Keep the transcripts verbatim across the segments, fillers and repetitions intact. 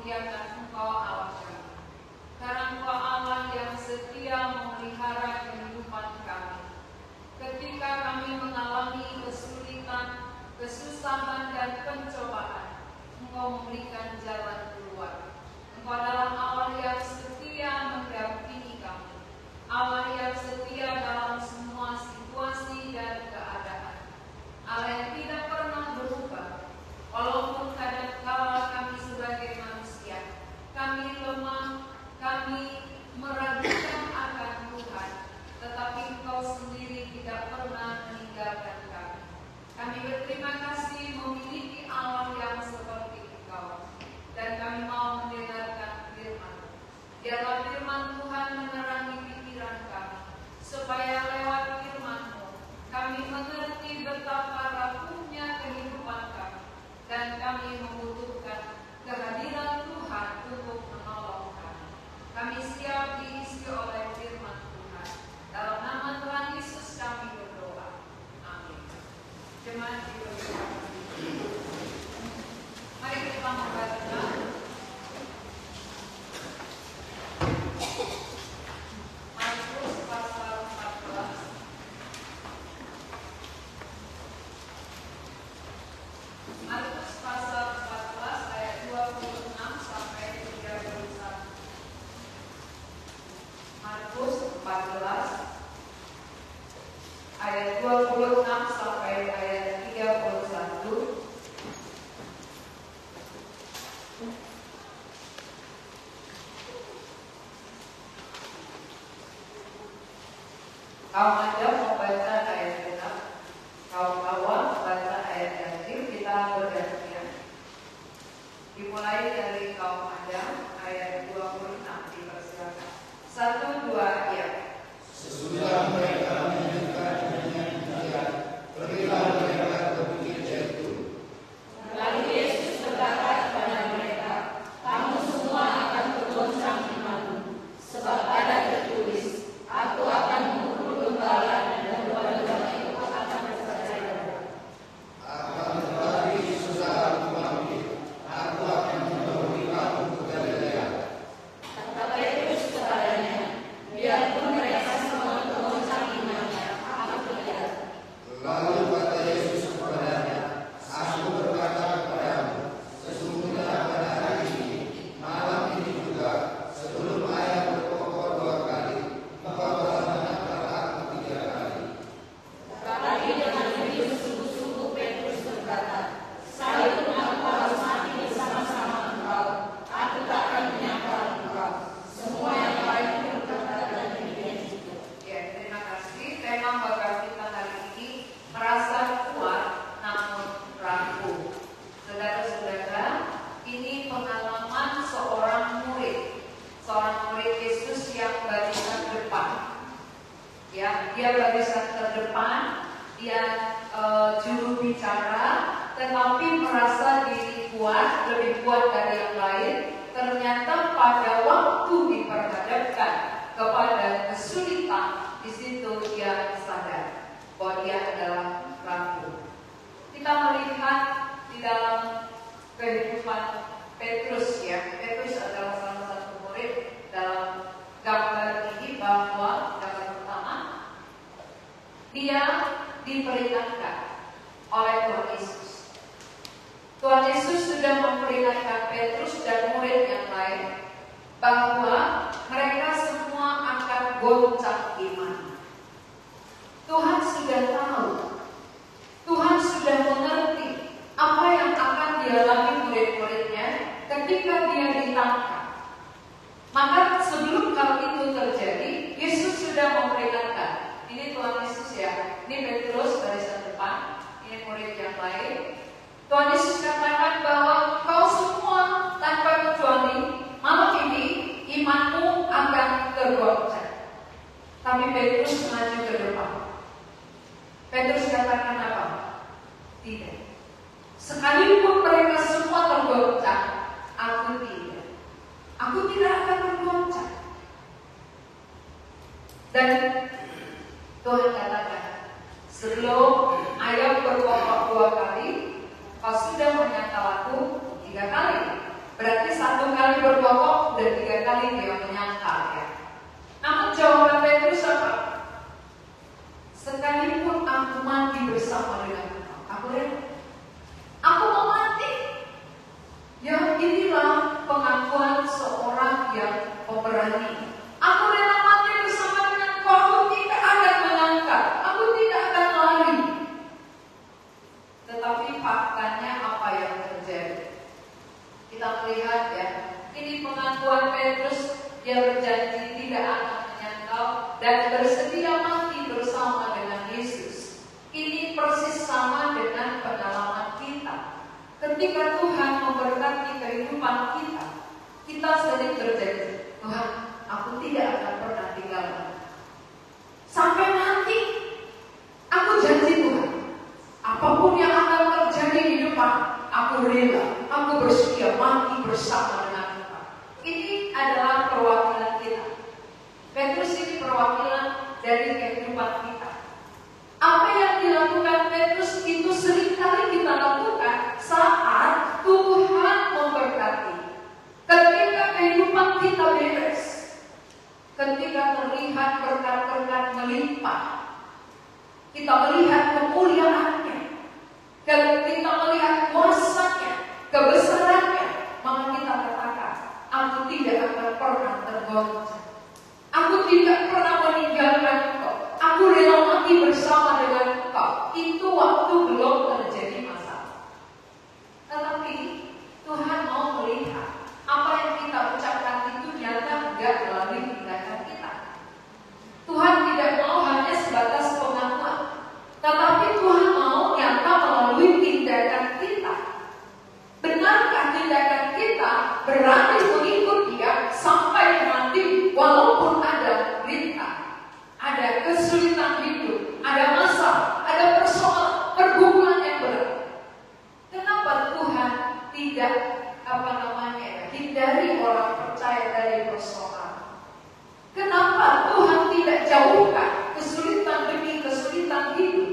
memuliakan Engkau Allah kami. Karena Engkau Allah yang setia memelihara kehidupan kami. Ketika kami mengalami kesulitan, kesusahan dan pencobaan, Engkau memberikan jalan keluar. Engkau adalah Allah yang setia mendampingi kami, Allah yang setia dalam semua situasi dan keadaan, Allah yang tidak pernah berubah. Walaupun kadang-kala kami sebagai manusia, kami lemah, kami meragukan akan Tuhan, tetapi Engkau sendiri tidak pernah meninggalkan kami. Kami berterima kasih memiliki Allah yang seperti Engkau, dan kami mau mendengarkan firman. Biarlah firman Tuhan menerangi pikiran kami, supaya lewat firman-Mu kami mengerti betapa rapuhnya kehidupan kami, dan kami membutuhkan kehadiran Tuhan untuk menolong kami. Kami siap diisi oleh firman Tuhan. Dalam nama Tuhan Yesus kami berdoa. Amin. Jemaat diberkati. Mari kita membaca Markus pasal empat belas. Markus pasal empat belas ayat dua puluh enam sampai tiga puluh satu. Markus empat belas ayat dua puluh enam sampai ayat tiga puluh satu. Kaum Anda membaca ayat genap, kaum awam membaca ayat ganjil, kita bergantian. Dimulai dari kaum Anda ayat dua puluh enam, dipersilakan. Satu, dua, ya. Sesudah mereka menyanyikan nyanyian pujian, pergilah mereka ke bukit Zaitun. Lalu Yesus berkata kepada mereka, kamu semua akan tergoncang imanmu, sebab ada tertulis, aku akan memukul gembala dan domba-domba itu akan percaya. Akan tetapi sesudah aku bangkit, aku akan membawa kamu ke Galilea. Kata Petrus kepadanya, biarpun mereka semua tergoncang imannya, aku tidak. Lalu kata Yesus kepadanya, aku berkata kepadamu, sesungguhnya pada hari ini, malam ini juga, sebelum ayam berkokok dua kali, engkau telah menentang aku tiga kali. Tetapi dengan begitu sungguh-sungguh Petrus berkata, sekalipun aku harus mati bersama-sama engkau, aku tak akan menyangkal engkau. Semua yang lain berkata dan demikian juga. Ya, terima kasih. Tema bakal kita hari ini merasa kuat namun rapuh. Saudara-saudara, ini pengalaman seorang murid, seorang murid Yesus yang barisan depan. Ya, dia barisan terdepan, dia eh, juru bicara, tetapi merasa diri kuat, lebih kuat dari yang lain. Ternyata pada waktu diperhadapkan kepada kesulitan, di situ dia sadar bahwa dia adalah rapuh. Kita melihat di dalam kehidupan Petrus, ya, Petrus adalah salah satu murid dalam gambar ini, bahwa gambar pertama dia diperingatkan oleh Tuhan Yesus. Tuhan Yesus sudah memperingatkan Petrus dan murid yang lain bahwa mereka semua akan goncang iman. Tuhan sudah tahu, Tuhan sudah mengerti apa yang akan dialami murid-muridnya ketika dia ditangkap. Maka sebelum hal itu terjadi, Yesus sudah memperingatkan. Ini Tuhan Yesus, ya, ini Petrus barisan depan, ini murid yang lain. Tuhan Yesus katakan bahwa kau semua tanpa kecuali malam ini imanmu akan tergoncang. Tapi Petrus maju ke depan. Petrus katakan apa? Tidak. Sekalipun mereka semua tergoncang, aku tidak. Aku tidak akan tergoncang. Dan Tuhan katakan, sebelum ayam berkokok dua kali, kau sudah menyangkal aku tiga kali. Berarti satu kali berbohong dan tiga kali dia menyangkal ya. Namun jawaban Petrus apa? Sekalipun aku mati bersama dengan engkau, aku rela. Aku mau mati. Ya, inilah pengakuan seorang yang pemberani. Aku rela mati bersama dengan engkau. Aku tidak akan menyangkal. Aku tidak akan lari. Tetapi faktanya apa yang terjadi? Kita melihat ya, ini pengakuan Petrus, dia berjanji tidak akan menyangkal dan bersedia mati bersama dengan Yesus. Ini persis sama dengan pengalaman kita. Ketika Tuhan memberkati kehidupan kita, kita sering berjanji, Tuhan, aku tidak akan pernah tinggalkan. Sampai nanti, aku janji Tuhan, apapun yang akan terjadi di depan, aku rela, aku bersedia mati bersama dengan Tuhan. Ini adalah perwakilan kita. Petrus ini perwakilan dari kehidupan kita. Apa yang dilakukan Petrus itu seringkali kita lakukan saat Tuhan memberkati. Ketika kehidupan kita beres, ketika terlihat berkat-berkat melimpah, kita melihat kemuliaannya, kita melihat kuasanya, kebesarannya, maka kita katakan, aku tidak akan pernah tergoncang. Aku tidak pernah meninggalkan engkau. Aku rela mati bersama dengan engkau. Itu waktu belum terjadi masalah. Tetapi Tuhan mau melihat apa yang kita ucapkan itu nyata enggak melalui tindakan kita. Tuhan tidak mau hanya sebatas pengakuan, tetapi Tuhan mau nyata melalui tindakan kita. Benarkah tindakan kita berani mengikut Dia sampai nanti walaupun ada rintang, ada kesulitan hidup, ada masalah, ada persoalan, pergumulan yang berat? Kenapa Tuhan tidak apa namanya hindari orang percaya dari persoalan? Kenapa Tuhan tidak jauhkan kesulitan demi kesulitan hidup?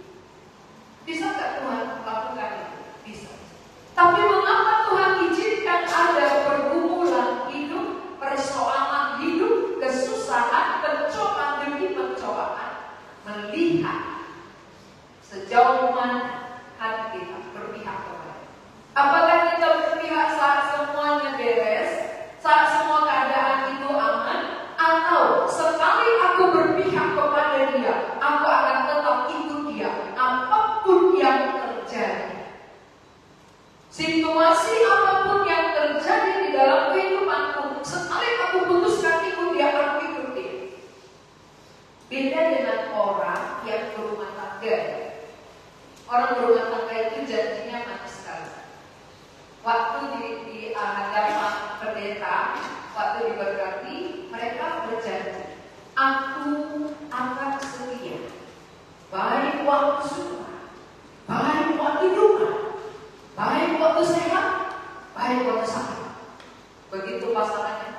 Bisakah Tuhan melakukan itu? Bisa. Tapi mengapa Tuhan izinkan ada pergumulan hidup, persoalan hidup, kesusahan, pencobaan demi pencobaan? Melihat sejauh mana hati kita berpihak kepada. Apakah kita berpihak saat semuanya beres, saat semua keadaan itu aman, atau sekali aku berpihak kepada Dia, aku akan tetap ikut Dia apapun yang terjadi. Situasi apapun yang terjadi di dalam kehidupanku, sekali aku putuskan ikut Dia, aku ikut Dia. Beda dengan orang yang berumah tangga. Orang berumah tangga itu janjinya manis sekali. Waktu di, di hadapan pendeta, waktu diberkati, mereka berjanji, aku akan setia, baik waktu suka, baik waktu duka, baik waktu sehat, baik waktu sakit. Begitu pasangannya,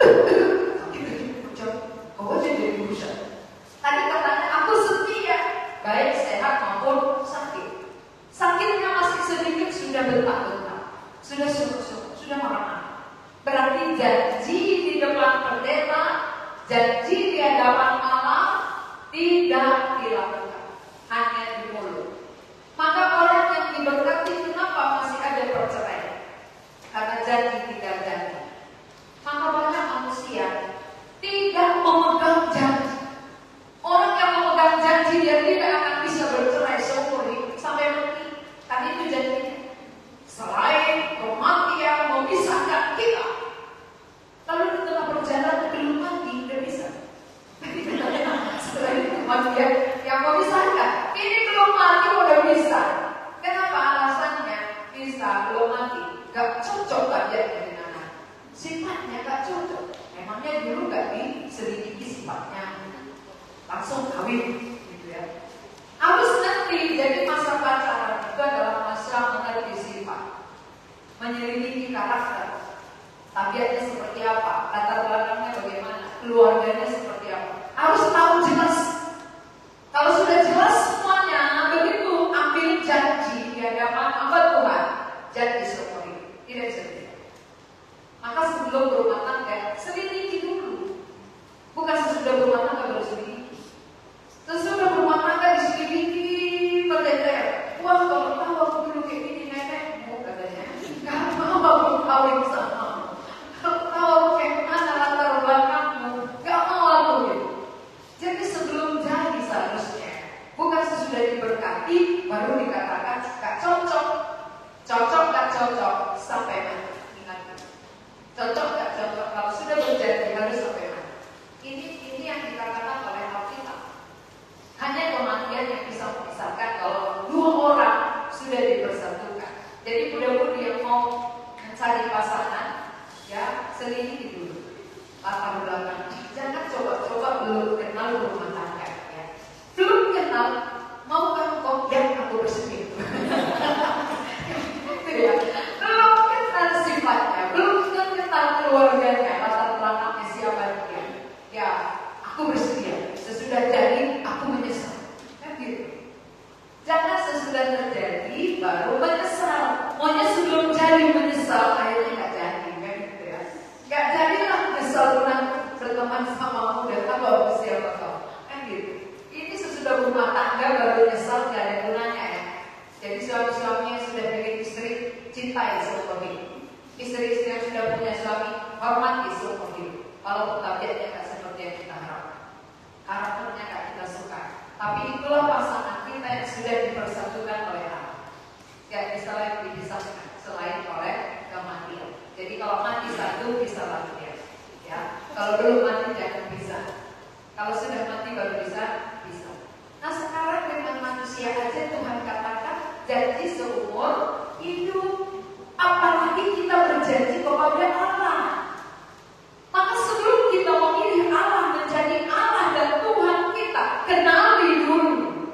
kau aja jadi urusan. Tadi katanya aku setia, baik sehat maupun sakit. Sakitnya masih sedikit sudah bentak-bentak, sudah suruh-suruh, sudah marah-marah. Berarti janji di depan pendeta, janji di hadapan Allah tidak dilakukan, hanya di mulut. Maka orang yang diberkati kenapa masih ada perceraian? Karena janji tidak janji. Maka banyak manusia tidak memegang janji. Orang yang memegang janji dia tidak akan bisa bercerai seumur hidup sampai mati. Tadi itu janjinya. Selain kematian memisahkan kita, lalu di tengah perjalanan belum mati, tidak bisa. Selain kematian yang memisahkan, ini belum mati udah bisa. Kenapa alasannya? Bisa belum mati, gak cocok kerjanya dengan anak. Sifatnya gak cocok. Emangnya dulu gak diselidiki sifatnya, langsung kawin, gitu ya. Harus nanti jadi masa pacaran itu adalah masa mengerti sifat, menyelidiki karakter, tabiatnya seperti apa, latar belakangnya bagaimana, keluarganya seperti apa. Harus tahu jelas. Kalau sudah jelas semuanya, begitu ambil janji di hadapan apa Tuhan, janji seumur hidup, tidak bisa. Jadi mudah-mudahan yang mau mencari pasangan, ya selidiki dulu latar belakang. Jangan coba-coba belum kenal rumah tangga, ya. Belum kenal, mau kamu kok yang aku bersedia. Itu ya. Belum kenal sifatnya, belum kenal keluarganya, latar belakangnya siapa dia. Ya, aku bersedia. Sesudah jadi, aku menyesal. Kan gitu. Jangan sesudah terjadi baru menyesal. Maunya sebelum jadi menyesal, akhirnya nggak jadi, kan gitu ya. Nggak jadilah menyesal pernah berteman sama muda atau siapa kau, kan gitu. Ini sesudah rumah tangga baru menyesal, nggak ada gunanya ya. Jadi suami-suami yang sudah bikin istri cintai seumur hidup. Istri-istri yang sudah punya suami hormati seumur hidup. Kalau tabiatnya nggak seperti yang kita harapkan, karakternya nggak kita suka. Tapi itulah pasangan kita yang sudah dipersatukan oleh Allah. Ya, bisa lagi dipisahkan selain oleh kematian. Jadi kalau mati satu bisa lagi ya. Ya, kalau belum mati jangan bisa. Kalau sudah mati baru bisa bisa. Nah sekarang dengan manusia aja Tuhan katakan janji seumur hidup. Apalagi kita berjanji kepada Allah. Maka sebelum kita memilih Allah menjadi Allah dan Tuhan kita, kenali dulu.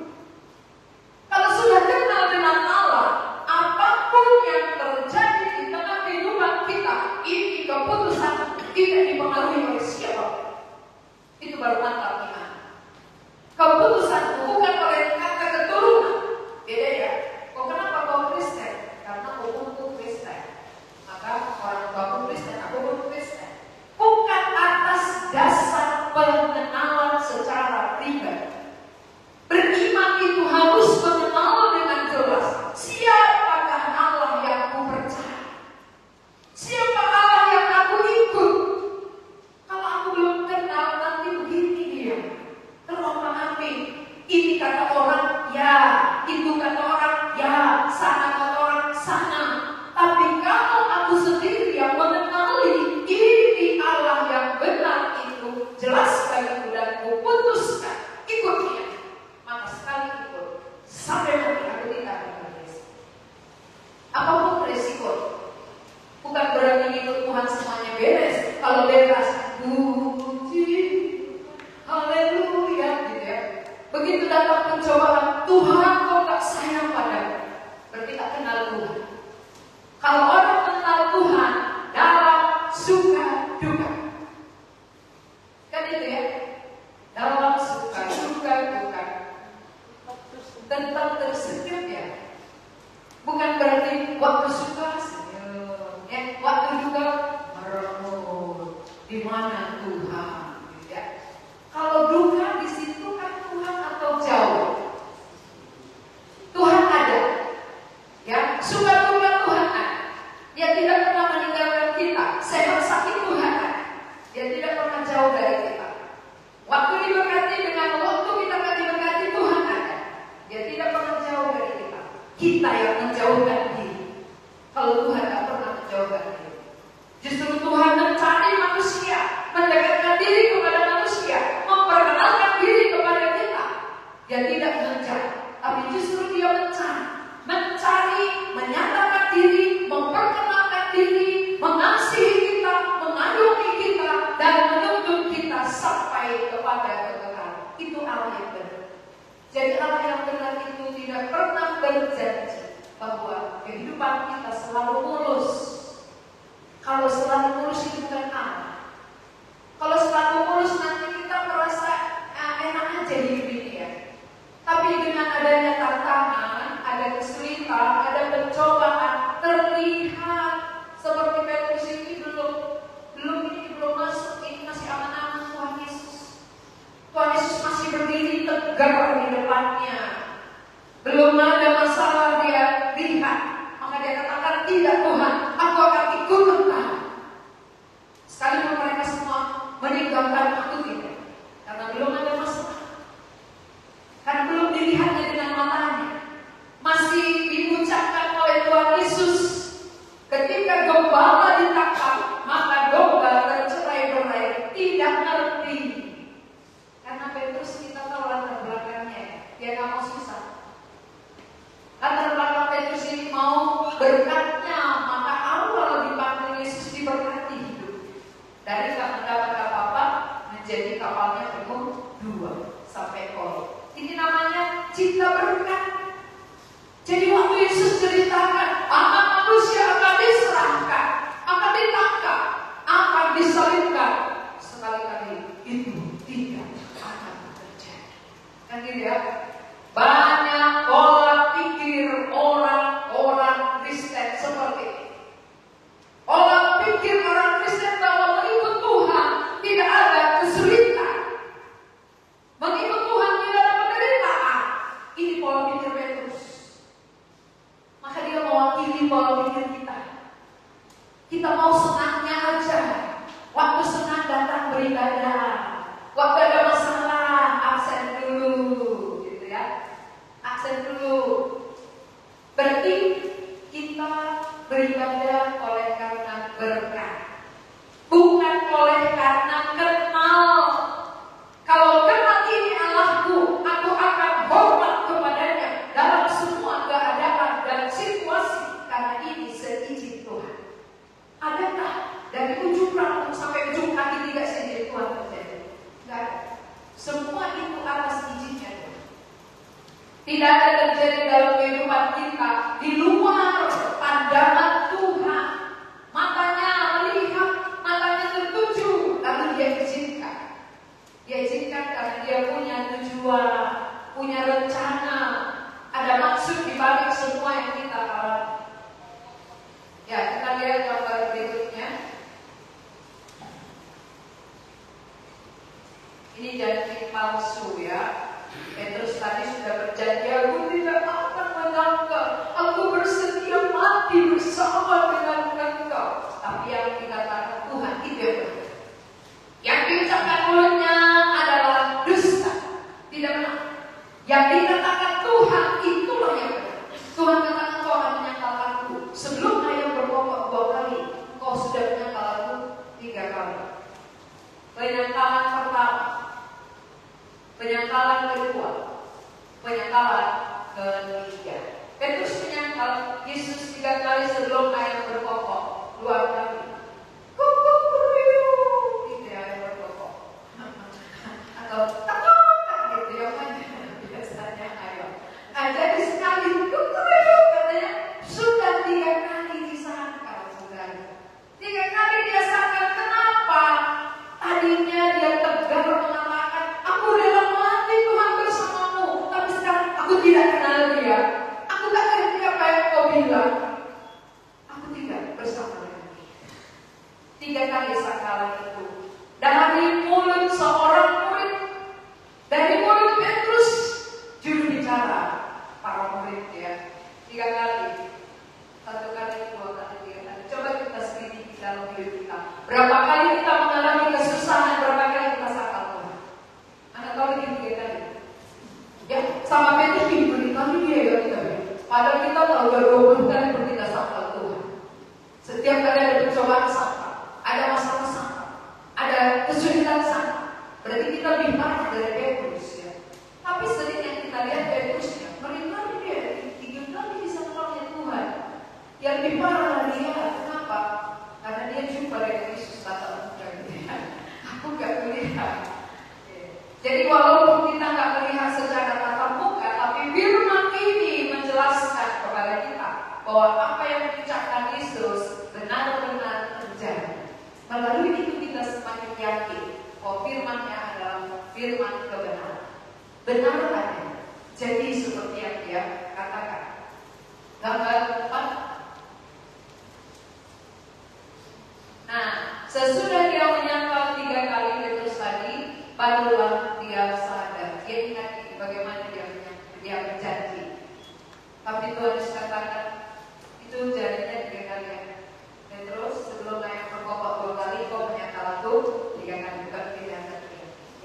Kalau sudah kenal dengan Allah, apapun yang terjadi di tengah kehidupan kita, ini keputusan tidak dipengaruhi oleh siapa. Itu baru mantap iman. Keputusan bukan oleh kata keturunan. Beda ya. Kok kenapa kau Kristen? Karena hukumku Kristen. Maka orang tuaku Kristen, aku pun Kristen. Bukan atas dasar pengenalan secara pribadi. Beriman itu harus mengenal dengan jelas siapakah Allah yang aku percaya, siapa Allah yang aku ikut. Kalau aku belum kenal, nanti begini dia terombang-ambing. Ini kata orang ya, itu kata orang ya, sana kata orang sana. Tapi kalau aku sendiri yang mengenali ini Allah yang benar itu jelas bagiku dan ku putuskan ikut dia, maka sekali ikut sampai mati aku tidak akan beresiko. Apapun resiko, bukan berarti ikut Tuhan semuanya beres. Kalau beres, puji, haleluya, gitu ya. Begitu datang pencobaan, Tuhan kok tak sayang padaku, berarti tak kenal Tuhan. Kalau orang kenal Tuhan dalam suka duka, kan itu ya, dalam suka duka bukan tentang tersenyum ya. Bukan berarti waktu suka senyum, ya, waktu duka merenung. Di mana Tuhan? Ya. Kalau duka di situ kan Tuhan atau jauh? Tuhan ada, ya. Suka duka Tuhan ada. Dia tidak pernah meninggalkan kita. Sehat sakit Tuhan ada. Dia tidak pernah jauh dari kita. Waktu diberkati dengan waktu kita akan diberkati Tuhan ada. Dia tidak pernah jauh dari kita. Kita yang menjauhkan diri. Kalau Tuhan tidak pernah menjauhkan diri. Justru Tuhan mencari manusia, mendekatkan diri kepada manusia, memperkenalkan diri kepada kita. Dia tidak mencari, tapi justru dia mencari, mencari, menyatakan diri, memperkenalkan diri, mengasihi kita, mengayomi kita, dan menuntun kita sampai kepada kekekalan. Itu Allah yang benar. Jadi Allah yang benar itu tidak pernah berjanji bahwa kehidupan kita selalu mulus. Kalau selalu mulus itu bukan Allah. Kalau selalu mulus nanti kita merasa ah, enak aja hidup ini ya. Tapi dengan adanya tantangan, ada kesulitan, ada pencobaan, terlihat seperti Petrus ini belum belum ini belum masuk, ini masih aman-aman Tuhan Yesus. Tuhan Yesus masih berdiri tegak di depannya. Belum ada masalah dia lihat. Maka dia katakan, tidak Tuhan, aku akan ikut engkau. Sekalipun mereka semua meninggalkan aku tidak. Karena belum ada masalah. Karena belum dilihatnya dengan matanya. Masih diucapkan oleh Tuhan Yesus. Ketika gembala ditangkap, maka domba tercerai-berai, tidak ngerti. Karena Petrus kita tahu latar belakangnya, dia nggak mau susah. terjadi dalam kehidupan kita di luar pandangan Tuhan. Matanya melihat, matanya tertuju, lalu dia izinkan. Dia izinkan karena dia punya tujuan, punya rencana, ada maksud di balik semua yang kita alami. Ya, kita lihat gambar berikutnya. Ini janji palsu ya. Petrus tadi sudah berjanji, aku tidak akan menyangkal, aku bersedia mati bersama dengan engkau. Tapi yang dikatakan Tuhan itu yang benar. Yang diucapkan mulutnya adalah dusta, tidak benar. Yang dikatakan Tuhan itulah yang benar. Tuhan katakan kau akan menyangkal aku. Sebelum ayam berkokok dua kali, kau sudah menyangkal aku tiga kali. Penyangkalan pertama, penyangkalan kedua, penyangkalan ketiga. Petrus menyangkal Yesus tiga kali sebelum ayam berkokok dua kali. Kukukuyu, itu ayam berkokok. Atau takut gitu ya kan? Biasanya ayam. Nah, jadi sekali kukukuyu katanya sudah tiga kali disangkal, saudara. Tiga kali dia sangkal. Kenapa? Tadinya dia tegar mengatakan, aku rela mati Tuhan bersamamu. Tapi sekarang aku tidak kenal dia. Aku tak ngerti apa yang kau bilang. Aku tidak bersama dengan dia. Tiga kali sangkalan itu dari mulut seorang murid, dari mulut Petrus, juru bicara para murid ya. Tiga kali, satu kali, dua kali, tiga kali. Coba kita selidiki dalam hidup kita. Berapa kali kita mengalami kesusahan, berapa kali kita sangkal Tuhan? Anda tahu ini tiga kali. Ya, sama Petrus diberi kali dia ya kita. Padahal kita tahu dua puluh kali pun kita sangkal Tuhan. Setiap kali ada pencobaan sangkal, ada masalah sangkal, ada kesulitan sangkal. Berarti kita lebih parah dari Petrus ya. Tapi sering yang kita lihat Petrusnya, berkali dia tiga kali disangkalnya Tuhan. Yang lebih parah dia, kenapa? Karena dia jumpa dengan Yesus tatap muka dia. Aku gak melihat. Jadi walaupun kita gak melihat secara tatap muka, tapi firman ini menjelaskan kepada kita bahwa apa yang diucapkan Yesus benar-benar terjadi. Melalui itu kita semakin yakin bahwa firman-Nya adalah firman kebenaran. Benar adanya. Jadi seperti yang dia katakan. Gambar empat. Nah, sesudah dia menyangkal tiga kali Petrus tadi, barulah dia sadar. Dia ingat bagaimana dia dia berjanji. Tapi Tuhan katakan itu jadinya tiga kali ya. Petrus sebelum naik berkokok dua kali, kau menyangkal aku tiga kali, bukan tiga kali.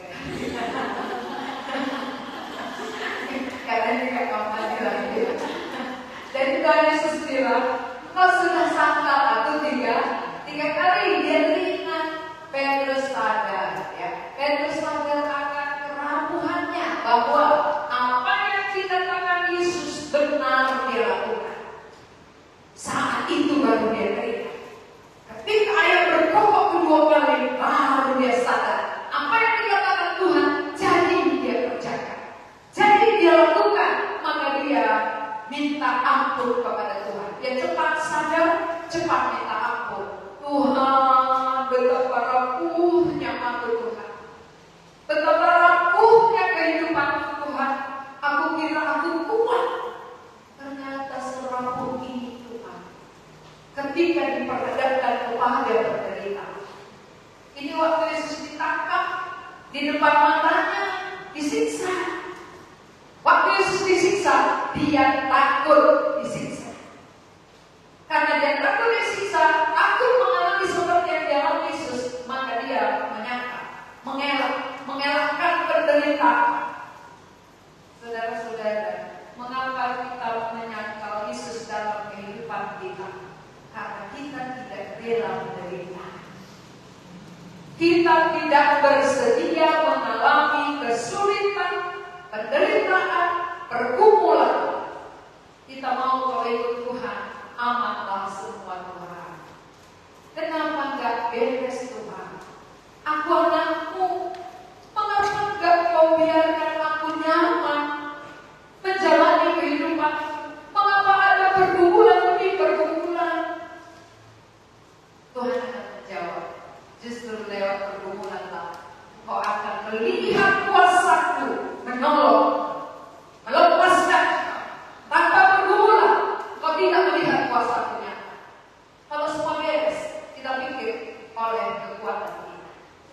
Karena dia kampanye lagi. Jadi Tuhan Yesus bilang, kau sudah sangkal aku tiga Tiga kali. Dia teringat. Petrus sadar ya. Petrus sadar akan kerapuhannya, bahwa apa yang dikatakan Yesus benar dia lakukan. Saat itu baru dia teringat. Ketika ayam berkokok kedua kali, baru dia sadar apa yang dikatakan Tuhan jadi dia kerjakan, jadi dia lakukan. Maka dia minta ampun kepada Tuhan. Dia cepat sadar, cepat minta ampun. Tuhan, betapa rapuhnya aku Tuhan. Betapa rapuhnya kehidupan Tuhan. Aku kira aku kuat. Ternyata serapuh ini Tuhan. Ketika diperhadapkan kepada penderitaan. Ini waktu Yesus ditangkap, di depan matanya disiksa. Waktu Yesus disiksa, dia takut disiksa. Karena dia takut disiksa, takut mengalami seperti yang dialami Yesus, maka dia menyangka, mengelak, mengelakkan penderitaan. Saudara-saudara, mengapa kita menyangkal Yesus dalam kehidupan kita? Karena kita tidak rela menderita. Kita tidak bersedia mengalami kesulitan, penderitaan, pergumulan. Kita mau kalau ikut Tuhan, amanlah semua Tuhan. Kenapa enggak beres Tuhan? Aku anakmu, mengapa enggak kau biarkan aku nyaman menjalani kehidupan pergumulan demi pergumulan, Tuhan akan menjawab. Justru lewat pergumulanlah Kau akan melihat kuasa-Ku menolong, melepaskan. Tanpa pergumulan Kau tidak melihat kuasa-Ku nyata. Kalau semua beres, kita pikir oleh kekuatan kita.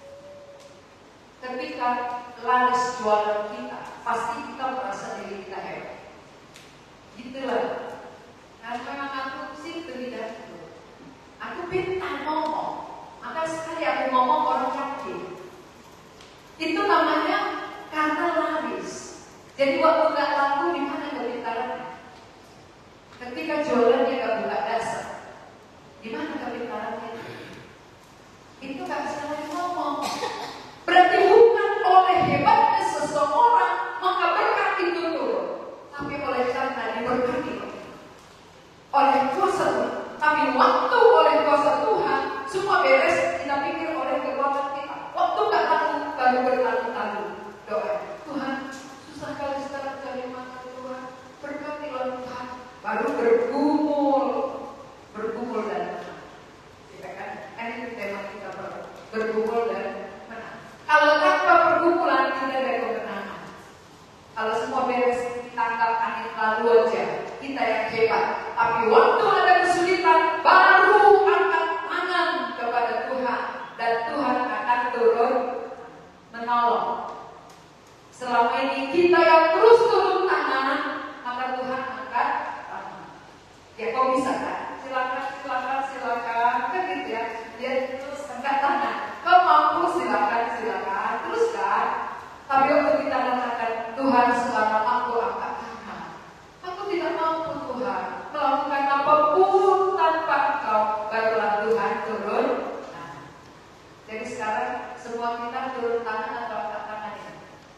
Ketika laris jualan kita, pasti kita merasa diri kita hebat. Gitulah. Karena memang aku sih tidak itu. Aku pintar ngomong, maka sekali aku ngomong orang yakin. Itu namanya karena laris. Jadi waktu nggak laku, di mana kepintarannya? Ketika jualan dia nggak buka dasar, di mana kepintarannya? Itu nggak salah ngomong. Berarti bukan oleh hebatnya seseorang maka berkat itu turun, tapi oleh karena diberkati oleh kuasa Tuhan. Tapi waktu oleh kuasa Tuhan semua beres, kita pikir oleh kekuatan kita. Waktu nggak laku baru bertanggung-tanggung doa. Tuhan, susah kali sekarang cari makan Tuhan, berkatilah Tuhan. Baru bergumul, bergumul dan menang. Ya kan? Ini tema kita bergumul dan menang. Kalau tanpa pergumulan tidak ada kemenangan. Kalau semua beres ditangkap angin lalu aja, kita yang hebat. Tapi waktu ada kesulitan, baru angkat tangan kepada Tuhan dan Tuhan akan turun menolong. Selama ini kita yang terus turun tangan, maka Tuhan angkat tangan. Ya kau bisa kan? Silakan, silakan, silakan. Kan gitu ya. Dia terus angkat tangan. Kau mampu, silakan, silakan. Teruskan. Tapi waktu kita mengatakan Tuhan sekarang aku angkat tangan. Aku tidak mampu Tuhan melakukan apapun tanpa Engkau, barulah Tuhan turun tangan. Jadi sekarang semua kita turun tangan atau angkat tangan ya?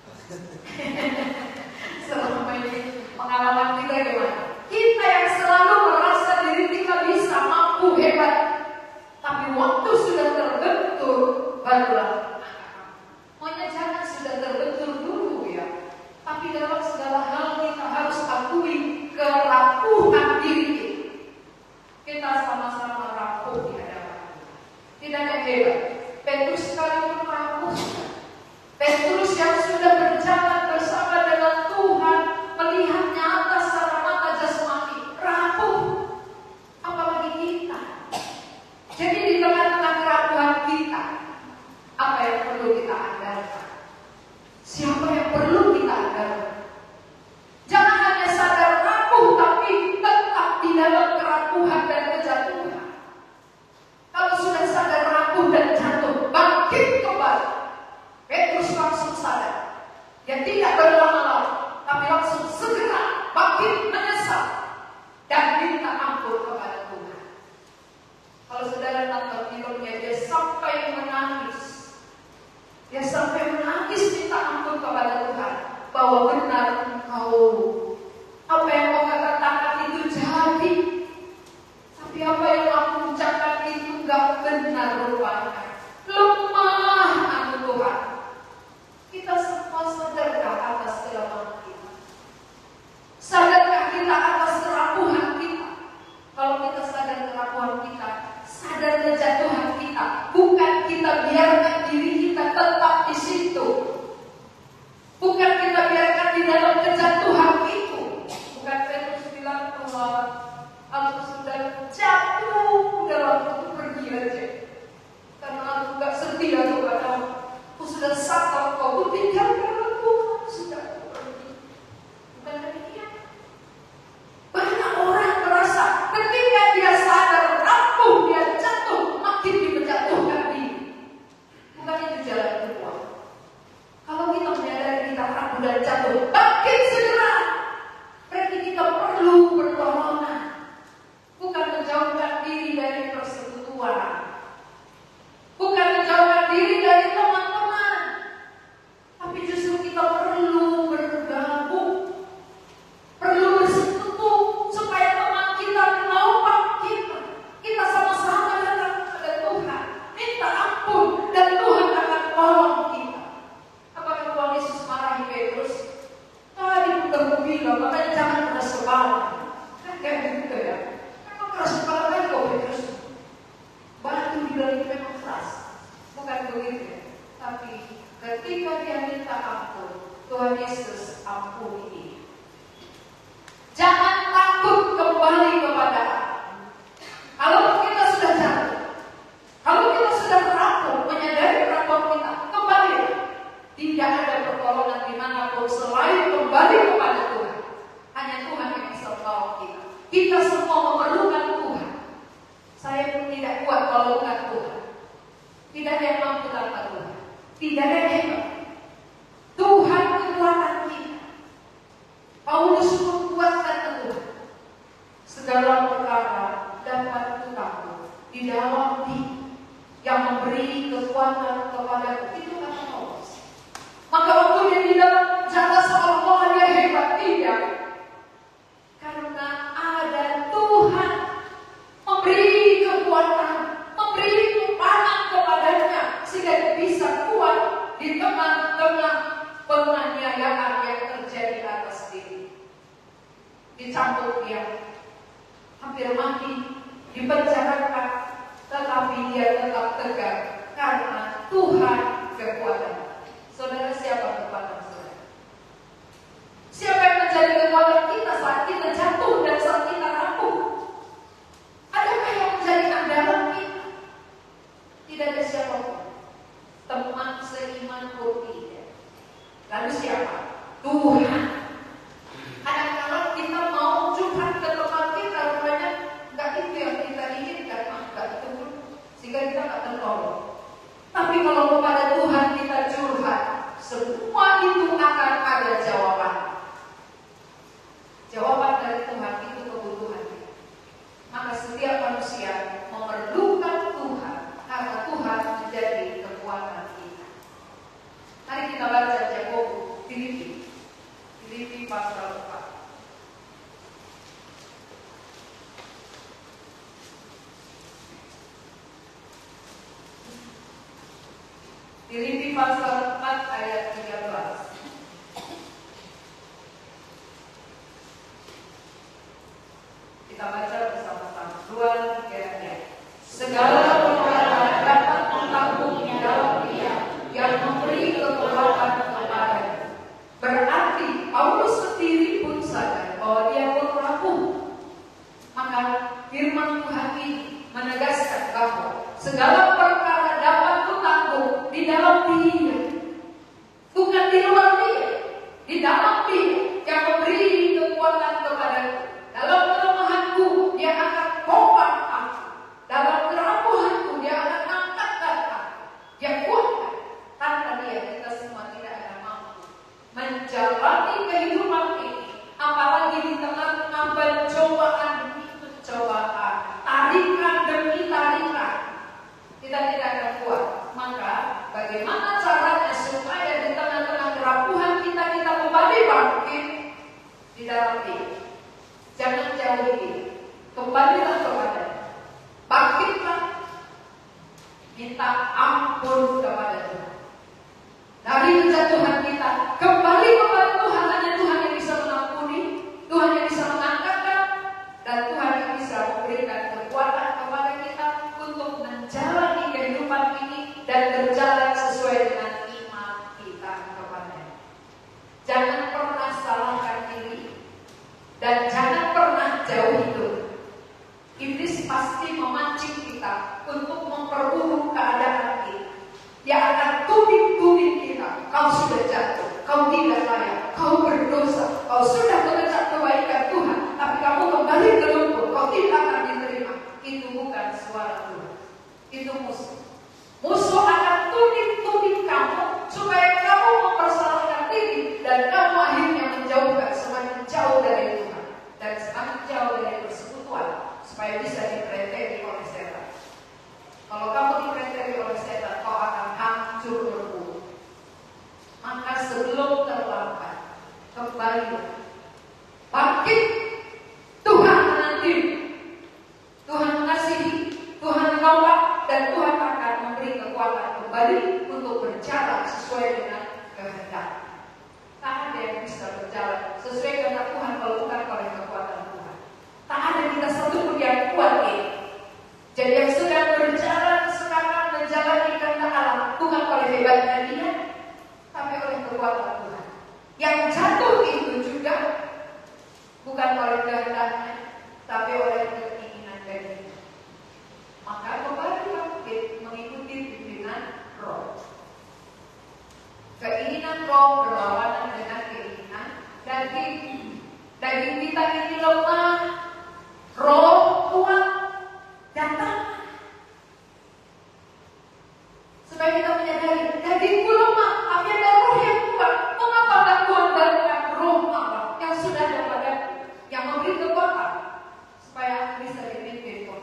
Selama ini pengalaman kita gimana? Kita yang selalu merasa diri kita bisa, mampu, hebat, tapi waktu sudah terbentur barulah maunya jangan sudah terbentur dulu ya. Tapi dalam segala hal kita harus akui kerapuhan diri kita. Kita sama-sama rapuh di hadapan Tuhan. Tidak ada hebat. Petrus sekalipun rapuh. Petrus yang sudah berjalan bersama dengan Tuhan, melihat nyata secara mata jasmani, rapuh. Apalagi kita. Jadi di tengah-tengah kerapuhan kita, apa yang perlu kita andalkan? Siapa yang perlu kita andalkan? Jangan hanya sadar rapuh, tapi tetap di dalam kerapuhan dan kejatuhan. Kalau sudah sadar rapuh dan jatuh, bangkit kembali. Petrus langsung sadar. Dia tidak berlama-lama, tapi langsung segera bangkit menyesal dan minta ampun kepada Tuhan. Kalau saudara nonton filmnya, dia sampai menangis. Dia sampai menangis minta ampun kepada Tuhan bahwa benar engkau, apa yang kau katakan itu jadi, tapi apa yang aku ucapkan itu enggak benar rupanya. Lemah aku Tuhan. Kita semua sadarkah atas kelemahan kita? Sadarkah kita atas kerapuhan kita? Kalau kita sadar kerapuhan kita, sadar kejatuhan kita, bukan kita biarkan diri kita tetap di situ. Bukan kita biarkan di dalam kejatuhan itu. Bukan Petrus bilang Tuhan, aku sudah jatuh dalam itu pergi aja. Karena aku gak setia kepadamu. Aku sudah sakit kau, aku tinggalkan aku, sudah pergi. Bukan demikian. Banyak orang merasa ketika dia sadar rapuh, dia jatuh, makin dijatuhkan diri. Bukan itu jalan keluar. Kalau kita menyadari kita rapuh dan jatuh, bangkit segera. Berarti kita perlu pertolongan. Bukan menjauhkan diri dari persekutuan. Bukan menjauhkan diri dari teman-teman. memerlukan Tuhan. Saya pun tidak kuat kalau bukan Tuhan. Tidak ada yang mampu tanpa Tuhan. Tidak ada yang hebat. Tuhan kekuatan kita. Paulus menguatkan Tuhan. Segala perkara dapat kutaku di dalam Dia yang memberi kekuatan kepadaku. Itu kata Paulus. Maka waktu dia bilang jangan seolah-olah dia hebat, tidak. Karena ada Tuhan memberi kekuatan, memberi kekuatan kepadanya sehingga dia bisa kuat di tengah-tengah penganiayaan yang terjadi atas diri. Dicampur dia, hampir mati, dipenjarakan, tetapi dia tetap tegar karena Tuhan kekuatan. Saudara, siapa kekuatan saudara? Siapa yang menjadi kekuatan kita saat kita jatuh dan saat kita rapuh? Adakah yang menjadi andalan kita? Tidak ada siapapun. Teman seiman pun tidak. Lalu siapa? Tuhan. Kadang-kadang kita mau curhat ke teman kita, rupanya nggak itu yang kita inginkan, ah, nggak itu pun, sehingga kita nggak tertolong. Tapi kalau kepada Tuhan kita curhat, semua itu akan ada jawaban. Jawaban dari Tuhan itu kebutuhan kita. Maka setiap manusia memerlukan Tuhan, karena Tuhan menjadi kekuatan kita. Mari kita baca Yakobus, Filipi, Filipi pasal empat. Filipi pasal empat ayat tiga belas. Kita baca bersama-sama. Dua, tiga, tiga. Segala perkara dapat menanggung di dalam Dia yang memberi kekuatan kepadanya. Berarti Paulus sendiri pun sadar bahwa dia pun rapuh. Maka firman Tuhan ini menegaskan bahwa segala perkara dapat kutanggung di dalam Dia, bukan di luar Dia, di dalam Dia yang memberi kekuatan kepadaku. Dalam kelemahanku Dia akan kopak aku, dalam kerapuhanku Dia akan angkatkan aku, Dia kuatkan. Tanpa Dia kita semua tidak akan mampu menjalani kehidupan ini, apalagi di tengah-tengah pencobaan demi pencobaan, tarikan demi tarikan. Kita tidak akan kuat. Maka bagaimana caranya supaya di tengah-tengah kerapuhan kita kita kembali bangkit di dalam Dia? Jangan jauhi Dia, kembalilah kepada Dia, bangkitlah, minta ampun kepada Tuhan. Dari kejatuhan kita kembali kepada Tuhan. Hanya Tuhan yang bisa mengampuni, Tuhan yang bisa mengangkatkan, dan Tuhan yang bisa memberikan kekuatan kepada kita untuk menjalani kehidupan ini dan berjalan sesuai dengan iman kita kepada-Nya. Jangan pernah salahkan diri dan jangan pernah jauhi Tuhan. Iblis pasti memancing kita untuk memperburuk keadaan kita. Dia akan tuding-tuding kita. Kau sudah jatuh, kau tidak layak, kau berdosa, kau sudah mengejar kebaikan Tuhan, tapi kamu kembali ke lumpur, kau tidak akan diterima. Itu bukan suara Tuhan. Itu musuh. Musuh akan tuding-tuding kamu supaya kamu mempersalahkan diri dan kamu akhirnya menjauhkan, semakin jauh dari Tuhan dan semakin jauh dari persekutuan supaya bisa dipreteli oleh setan. Kalau kamu dipreteli oleh setan, kau akan hancur berbunuh. Maka sebelum terlambat, kembali, bangkit. Tuhan menanti, Tuhan mengasihi, Tuhan menolak, dan Tuhan akan memberi kekuatan kembali untuk berjalan sesuai dengan kehendak. Tak ada yang bisa berjalan sesuai kehendak Tuhan kalau bukan oleh kekuatan Tuhan. Tak ada kita satu pun yang kuat ini. Jadi yang sedang berjalan sekarang menjalani kehendak Allah bukan oleh hebatnya dia, tapi oleh kekuatan Tuhan. Yang jatuh itu juga bukan oleh kehendaknya, tapi oleh keinginan darinya. Maka kembali bangkit mengikuti pimpinan Roh. Keinginan Roh berlawanan dengan keinginan daging. Daging kita ini lemah, Roh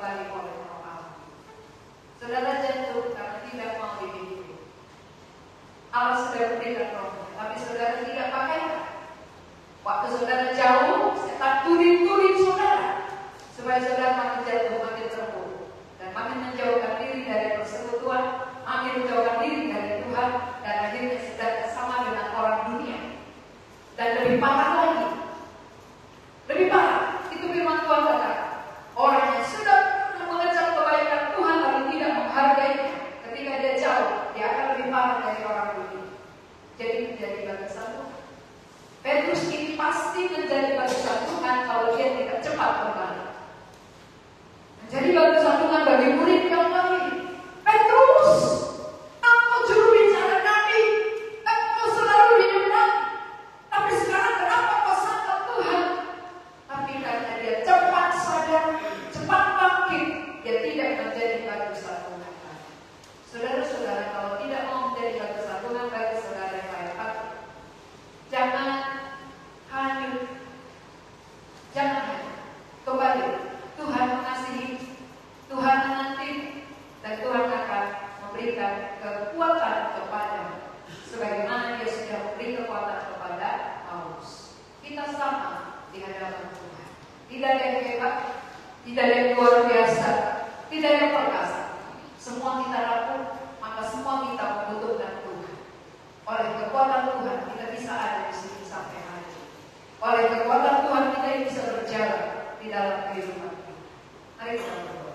kembali oleh Roh Allah. Saudara jatuh karena tidak mau dipimpin. Allah sudah berikan rohnya, tapi saudara tidak pakai. Waktu saudara jauh, setan turin-turin saudara, supaya saudara makin jatuh, makin terpuruk, dan makin menjauhkan diri dari persekutuan, makin menjauhkan diri dari Tuhan, dan akhirnya saudara sama dengan orang dunia. Dan lebih parah lagi, lebih parah, itu firman Tuhan katakan, orang yang sudah mengecap kebaikan Tuhan lalu tidak menghargainya, ketika dia jauh, dia akan lebih parah dari orang dunia. Jadi menjadi batasan Tuhan. Petrus ini pasti menjadi batasan Tuhan kalau dia tidak cepat kembali. Menjadi batasan Tuhan bagi murid yang lain. Petrus, engkau juru bicara kami, engkau selalu di depan. Tapi sekarang kenapa kau sangkal Tuhan? Tapi karena dia cepat sadar, cepat bangkit, dia tidak menjadi batasan Tuhan. Saudara-saudara, kalau tidak mau menjadi batasan Tuhan bagi saudara yang lain, jangan hanyut, jangan hanyut. Kembali, Tuhan mengasihi, Tuhan menanti, dan Tuhan akan memberikan kekuatan kepadamu, sebagaimana Dia sudah memberi kekuatan kepada Paulus. Kita sama di hadapan Tuhan. Tidak ada yang hebat, tidak ada yang luar biasa, tidak ada yang perkasa. Semua kita lakukan, maka semua kita membutuhkan Tuhan. Oleh kekuatan Tuhan kita bisa ada di sini sampai hari ini. Oleh kekuatan Tuhan kita bisa berjalan di dalam kehidupan kita. Mari kita berdoa.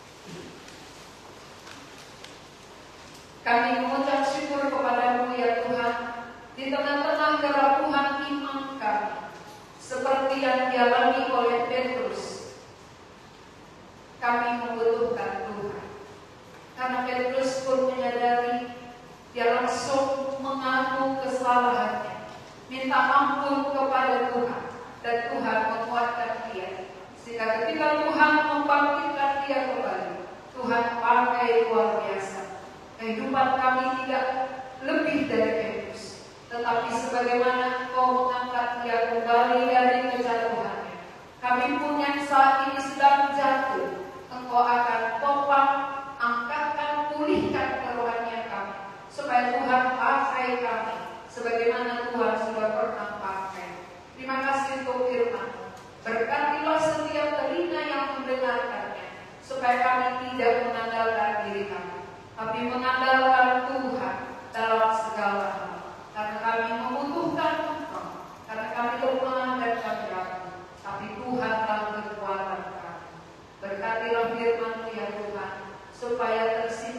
Kami mengucap syukur kepadamu ya Tuhan, di tengah-tengah kerapuhan iman kami, seperti yang dialami oleh Petrus. Kami membutuhkan Tuhan, karena Petrus pun menyadari, dia langsung mengaku kesalahannya, minta ampun kepada Tuhan, dan Tuhan menguatkan dia. Sehingga ketika Tuhan membangkitkan dia kembali, Tuhan pakai luar biasa. Kehidupan kami tidak lebih dari Petrus, tetapi sebagaimana Engkau mengangkat dia kembali dari kejatuhannya, kami pun yang saat ini sedang jatuh, Engkau akan topang, angkatkan, pulihkan kerohanian kami, supaya Tuhan pakai kami sebagaimana Tuhan sudah pernah pakai. Terima kasih untuk firman-Mu. Berkatilah setiap telinga yang mendengarkannya, supaya kami tidak mengandalkan diri kami, tapi mengandalkan Tuhan dalam segala hal. Karena kami membutuhkan Engkau, karena kami lemah dan kami rapuh, tapi Tuhanlah kekuatan kami. Berkatilah firman-Mu ya Tuhan, supaya tersisa